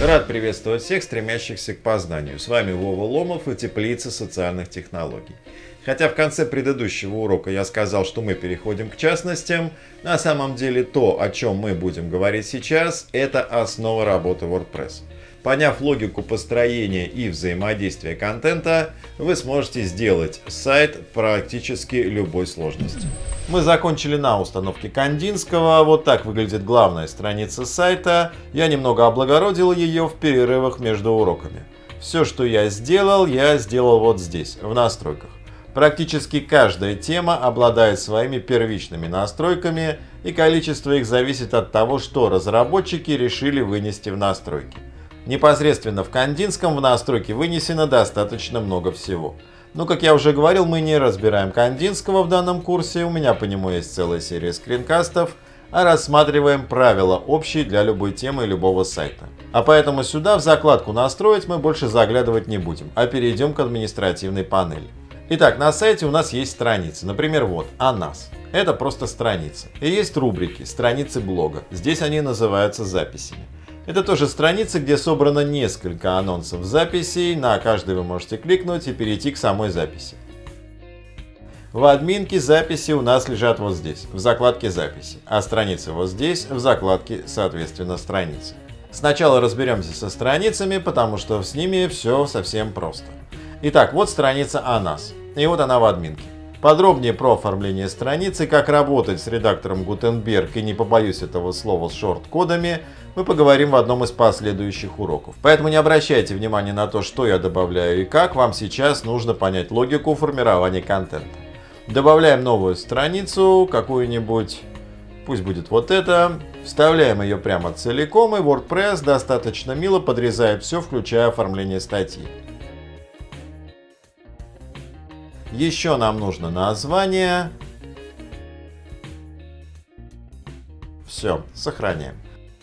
Рад приветствовать всех, стремящихся к познанию. С вами Вова Ломов и Теплица социальных технологий. Хотя в конце предыдущего урока я сказал, что мы переходим к частностям, на самом деле то, о чем мы будем говорить сейчас, это основа работы WordPress. Поняв логику построения и взаимодействия контента, вы сможете сделать сайт практически любой сложности. Мы закончили на установке Кандинского. Вот так выглядит главная страница сайта. Я немного облагородил ее в перерывах между уроками. Все, что я сделал вот здесь, в настройках. Практически каждая тема обладает своими первичными настройками, и количество их зависит от того, что разработчики решили вынести в настройки. Непосредственно в Кандинском в настройки вынесено достаточно много всего. Но, как я уже говорил, мы не разбираем Кандинского в данном курсе, у меня по нему есть целая серия скринкастов, а рассматриваем правила общие для любой темы и любого сайта. А поэтому сюда, в закладку «Настроить», мы больше заглядывать не будем, а перейдем к административной панели. Итак, на сайте у нас есть страницы, например, вот «О нас». Это просто страница. И есть рубрики, страницы блога, здесь они называются записями. Это тоже страница, где собрано несколько анонсов записей, на каждый вы можете кликнуть и перейти к самой записи. В админке записи у нас лежат вот здесь, в закладке записи, а страницы вот здесь, в закладке, соответственно, страницы. Сначала разберемся со страницами, потому что с ними все совсем просто. Итак, вот страница о нас, и вот она в админке. Подробнее про оформление страницы, как работать с редактором Gutenberg и, не побоюсь этого слова, с шорт-кодами, мы поговорим в одном из последующих уроков. Поэтому не обращайте внимания на то, что я добавляю и как, вам сейчас нужно понять логику формирования контента. Добавляем новую страницу, какую-нибудь, пусть будет вот эта, вставляем ее прямо целиком, и WordPress достаточно мило подрезает все, включая оформление статьи. Еще нам нужно название. Все, сохраняем.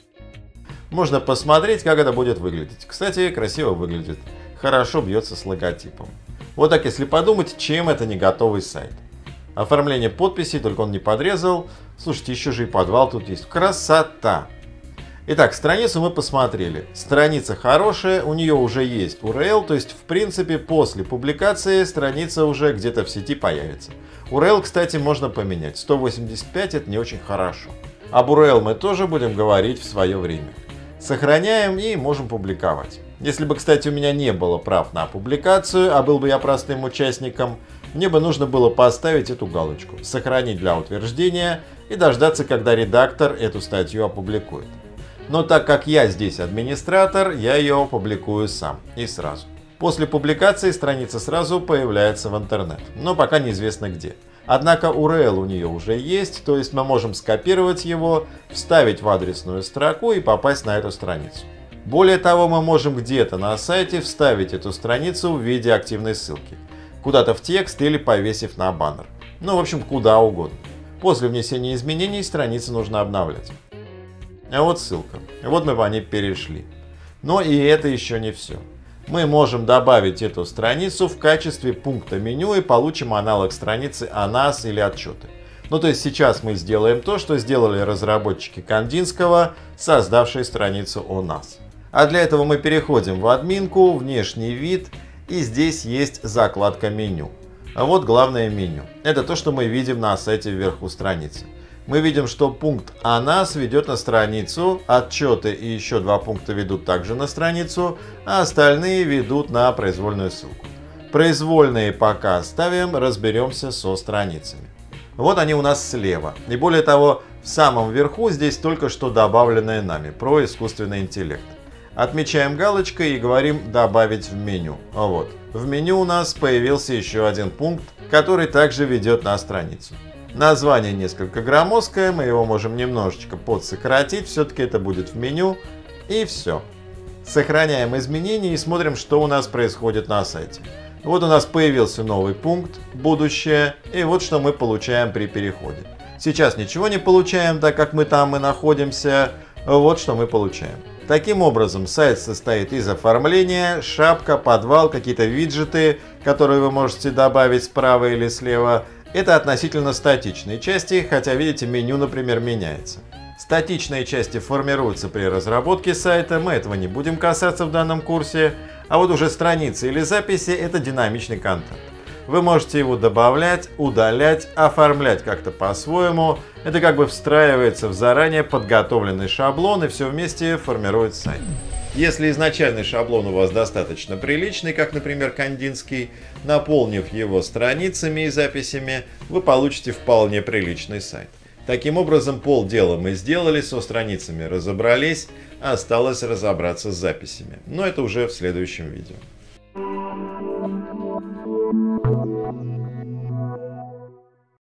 Можно посмотреть, как это будет выглядеть. Кстати, красиво выглядит. Хорошо бьется с логотипом. Вот так, если подумать, чем это не готовый сайт. Оформление подписей, только он не подрезал. Слушайте, еще же и подвал тут есть. Красота! Итак, страницу мы посмотрели. Страница хорошая, у нее уже есть URL, то есть в принципе после публикации страница уже где-то в сети появится. URL, кстати, можно поменять. 185 это не очень хорошо. Об URL мы тоже будем говорить в свое время. Сохраняем и можем публиковать. Если бы, кстати, у меня не было прав на публикацию, а был бы я простым участником, мне бы нужно было поставить эту галочку, сохранить для утверждения и дождаться, когда редактор эту статью опубликует. Но так как я здесь администратор, я ее публикую сам и сразу. После публикации страница сразу появляется в интернет, но пока неизвестно где. Однако URL у нее уже есть, то есть мы можем скопировать его, вставить в адресную строку и попасть на эту страницу. Более того, мы можем где-то на сайте вставить эту страницу в виде активной ссылки. Куда-то в текст или повесив на баннер. Ну, в общем, куда угодно. После внесения изменений страницу нужно обновлять. А вот ссылка. Вот мы по ней перешли. Но и это еще не все. Мы можем добавить эту страницу в качестве пункта меню и получим аналог страницы о нас или отчеты. Ну то есть сейчас мы сделаем то, что сделали разработчики Кандинского, создавшие страницу о нас. А для этого мы переходим в админку, внешний вид, и здесь есть закладка меню. А вот главное меню. Это то, что мы видим на сайте вверху страницы. Мы видим, что пункт «О нас» ведет на страницу, отчеты и еще два пункта ведут также на страницу, а остальные ведут на произвольную ссылку. Произвольные пока оставим, разберемся со страницами. Вот они у нас слева. И более того, в самом верху здесь только что добавленное нами про искусственный интеллект. Отмечаем галочкой и говорим «Добавить в меню». Вот. В меню у нас появился еще один пункт, который также ведет на страницу. Название несколько громоздкое, мы его можем немножечко подсократить, все-таки это будет в меню, и все. Сохраняем изменения и смотрим, что у нас происходит на сайте. Вот у нас появился новый пункт «Будущее», и вот что мы получаем при переходе. Сейчас ничего не получаем, так как мы там и находимся, вот что мы получаем. Таким образом, сайт состоит из оформления, шапка, подвал, какие-то виджеты, которые вы можете добавить справа или слева. Это относительно статичные части, хотя, видите, меню, например, меняется. Статичные части формируются при разработке сайта, мы этого не будем касаться в данном курсе. А вот уже страницы или записи — это динамичный контент. Вы можете его добавлять, удалять, оформлять как-то по-своему. Это как бы встраивается в заранее подготовленный шаблон, и все вместе формирует сайт. Если изначальный шаблон у вас достаточно приличный, как, например, Кандинский, наполнив его страницами и записями, вы получите вполне приличный сайт. Таким образом, полдела мы сделали, со страницами разобрались, осталось разобраться с записями. Но это уже в следующем видео.